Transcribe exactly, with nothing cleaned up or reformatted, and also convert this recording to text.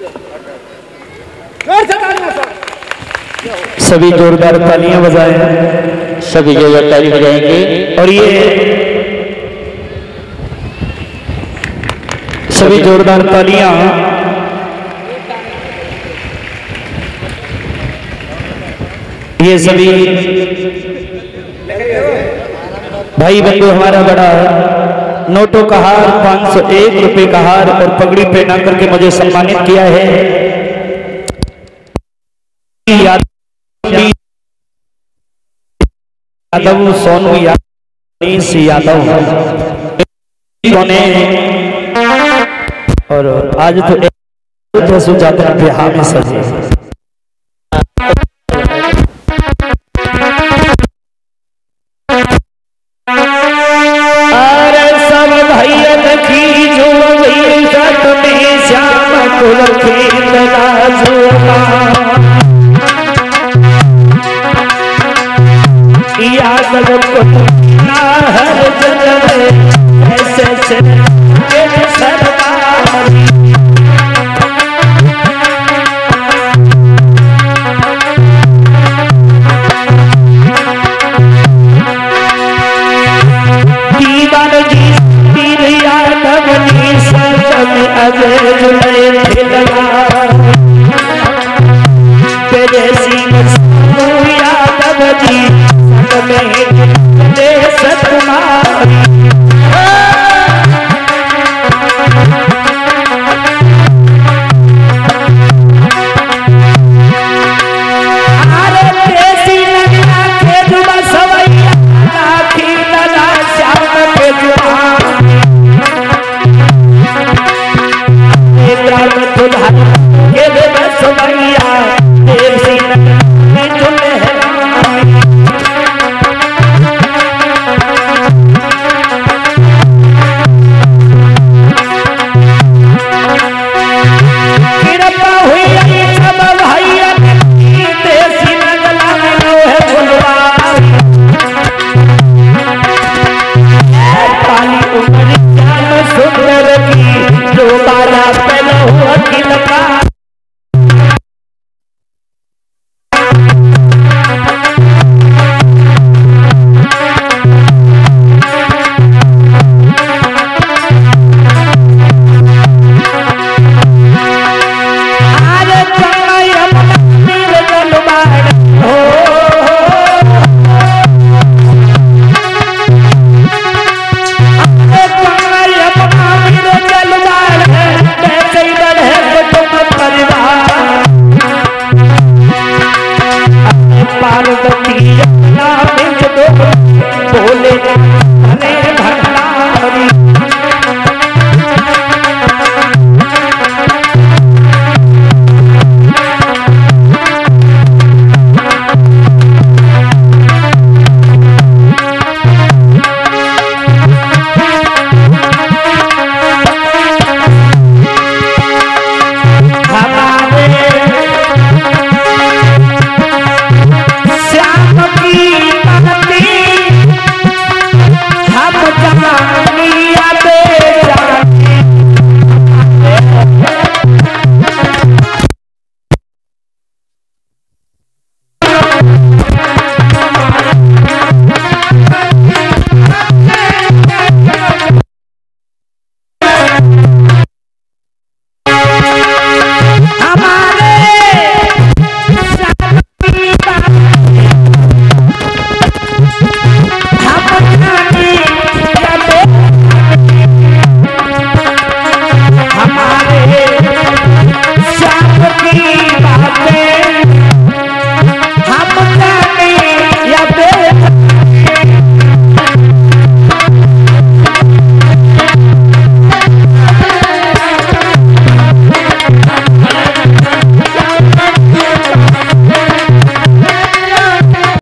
सभी जोरदार तालियां बजाएं, सभी जोरदार ताली बजाएंगे। और ये सभी जोरदार तालियां ये सभी भाई बंधु हमारा बड़ा नोटों का हार पाँच सौ एक रुपए का हार और पगड़ी पहना करके मुझे सम्मानित किया है। यादव सोनू यादव यादव और आज तो सुजाता बिहार में सजे अजय जुले